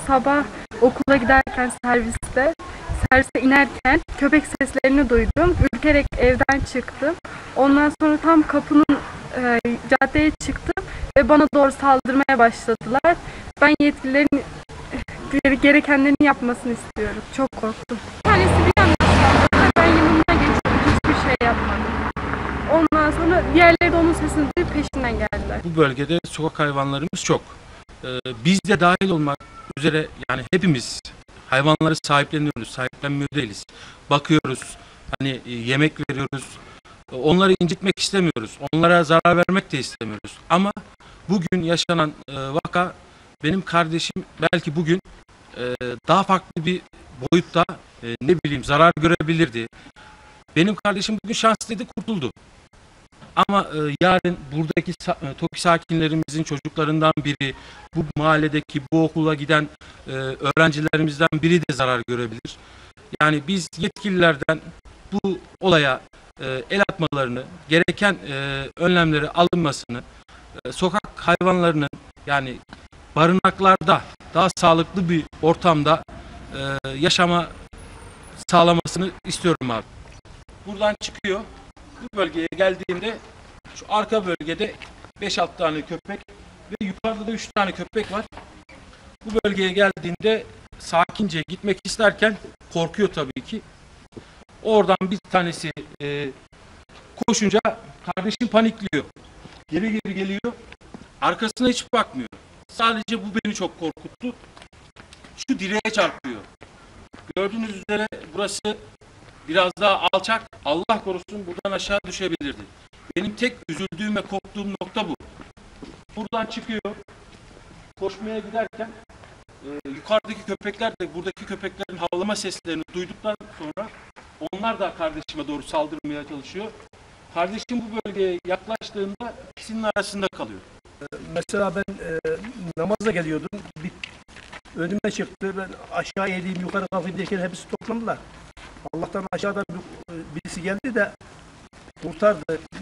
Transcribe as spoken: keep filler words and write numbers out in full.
sabah okula giderken serviste, servise inerken köpek seslerini duydum. Ürkerek evden çıktım. Ondan sonra tam kapının e, caddeye çıktım ve bana doğru saldırmaya başladılar. Ben yetkililerin e, gerekenlerini yapmasını istiyorum. Çok korktum. Bir tanesi bir anda saldırdı. Ben yanından geçtim. Hiçbir şey yapmadım. Ondan sonra diğerleri de onun sesini duyup peşinden geldiler. Bu bölgede sokak hayvanlarımız çok. Ee, biz de dahil olmak üzere yani hepimiz hayvanları sahipleniyoruz, sahiplenmiyor değiliz. Bakıyoruz, hani e, yemek veriyoruz. Onları incitmek istemiyoruz. Onlara zarar vermek de istemiyoruz. Ama bugün yaşanan e, vaka benim kardeşim belki bugün e, daha farklı bir boyutta e, ne bileyim zarar görebilirdi. Benim kardeşim bugün şanslıydı, kurtuldu. Ama e, yarın buradaki e, TOKİ sakinlerimizin çocuklarından biri, bu mahalledeki, bu okula giden e, öğrencilerimizden biri de zarar görebilir. Yani biz yetkililerden bu olaya e, el atmalarını, gereken e, önlemleri alınmasını, e, sokak hayvanlarının yani barınaklarda daha sağlıklı bir ortamda e, yaşama sağlamasını istiyorum abi. Buradan çıkıyor. Bu bölgeye geldiğimde şu arka bölgede beş altı tane köpek ve yukarıda da üç tane köpek var. Bu bölgeye geldiğinde sakince gitmek isterken korkuyor tabii ki. Oradan bir tanesi e, koşunca kardeşim panikliyor. Geri geri geliyor. Arkasına hiç bakmıyor. Sadece bu beni çok korkuttu. Şu direğe çarpıyor. Gördüğünüz üzere burası biraz daha alçak. Allah korusun buradan aşağı düşebilirdi. Benim tek üzüldüğüm ve korktuğum nokta bu. Buradan çıkıyor. Koşmaya giderken e, yukarıdaki köpekler de buradaki köpeklerin havlama seslerini duyduktan sonra onlar da kardeşime doğru saldırmaya çalışıyor. Kardeşim bu bölgeye yaklaştığında ikisinin arasında kalıyor. Mesela ben e, namaza geliyordum. Bir, önüme çıktı. Ben aşağı eğileyim, yukarı kalkayım derken hepsi toplandılar. Allah'tan aşağıda bir, birisi geldi de kurtardı.